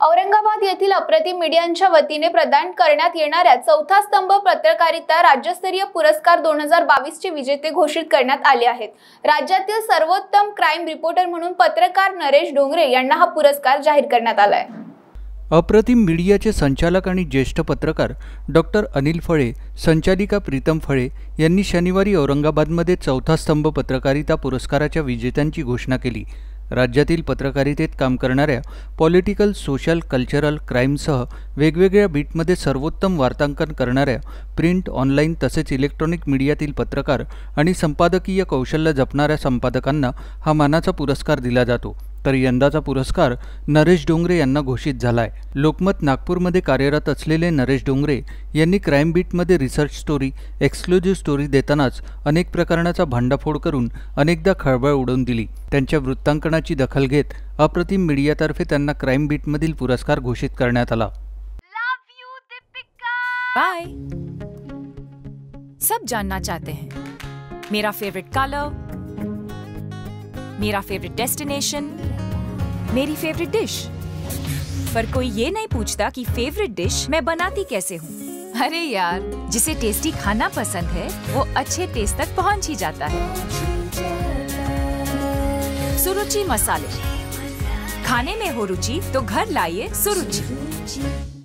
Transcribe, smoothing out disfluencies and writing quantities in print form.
औरंगाबाद येथील अप्रतिम मीडियाच्या वतीने प्रदान करण्यात येणाऱ्या चौथा स्तंभ पत्रकारिता राज्यस्तरीय पुरस्कार 2022 चे विजेते घोषित करण्यात आले आहेत। राज्यातील सर्वोत्तम क्राइम रिपोर्टर म्हणून पत्रकार नरेश डोंगरे यांना हा पुरस्कार जाहीर करण्यात आला आहे। अप्रतिम मीडियाचे संचालक आणि ज्येष्ठ पत्रकार डॉक्टर अनिल फळे, संचालिका प्रीतम फळे यांनी शनिवारी औरंगाबादमध्ये चौथा स्तंभ पत्रकारिता पुरस्काराच्या विजेत्यांची घोषणा केली। राज्यातील पत्रकारितेत काम करणाऱ्या पॉलिटिकल, सोशल, कल्चरल, क्राईमसह वेगवेगळ्या बीटमध्ये सर्वोत्तम वार्तांकन करणाऱ्या प्रिंट, ऑनलाईन तसेच इलेक्ट्रॉनिक मीडियातील पत्रकार आणि संपादकीय कौशल्य जपणाऱ्या संपादकांना हा मानाचा पुरस्कार दिला जातो। तर यंदाचा पुरस्कार नरेश डोंगरे यांना घोषित झालाय। लोकमत नागपूरमध्ये कार्यरत असलेले नरेश डोंगरे यांनी क्राईम बीटमध्ये रिसर्च स्टोरी, एक्सक्लुझिव्ह स्टोरी देतानाच अनेक प्रकरणाचा भांडाफोड करून अनेकदा खळबळ उडवून दिली। त्यांच्या वृत्तांकनाची दखल घेत अप्रतिम मीडियातर्फे त्यांना क्राईम बीटमधील पुरस्कार घोषित करण्यात आला। बाय। सब जानना चाहते हैं मेरा फेवरेट कलर, मेरा फेवरेट डेस्टिनेशन, मेरी फेवरेट डिश, पर कोई ये नहीं पूछता कि फेवरेट डिश मैं बनाती कैसे हूँ। अरे यार, जिसे टेस्टी खाना पसंद है वो अच्छे टेस्ट तक पहुँच ही जाता है। सुरुचि मसाले, खाने में हो रुचि तो घर लाइए सुरुचि।